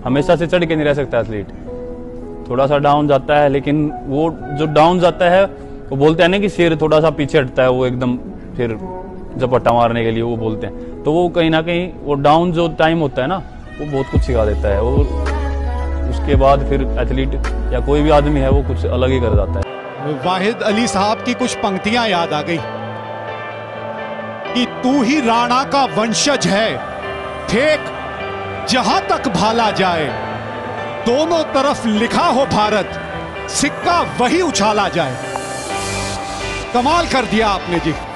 हमेशा से चढ़ के नहीं रह सकता एथलीट, थोड़ा सा डाउन जाता है। लेकिन वो जो डाउन जाता है, वो बोलते हैं ना कि शेर थोड़ा सा पीछे हटता है, वो एकदम फिर झपट्टा मारने के लिए वो बोलते हैं। तो वो कहीं ना कहीं वो डाउन जो टाइम होता है ना, वो बहुत कुछ सिखा देता है। और उसके बाद फिर एथलीट या कोई भी आदमी है वो कुछ अलग ही कर जाता है। वाहिद अली साहब की कुछ पंक्तियां याद आ गई कि तू ही राणा का वंशज है, फेंक जहां तक भाला जाए, दोनों तरफ लिखा हो भारत, सिक्का वही उछाला जाए। कमाल कर दिया आपने जी।